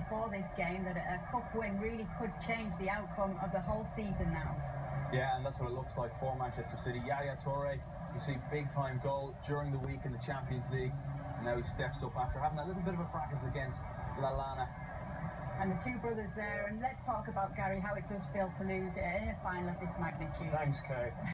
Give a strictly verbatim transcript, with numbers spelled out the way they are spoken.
before this game that a cup win really could change the outcome of the whole season now. Yeah, and that's what it looks like for Manchester City. Yaya Touré, you see, big-time goal during the week in the Champions League, and now he steps up after having a little bit of a fracas against Lallana. And the two brothers there, and let's talk about, Gary, how it does feel to lose in a final of this magnitude. Thanks, Kay.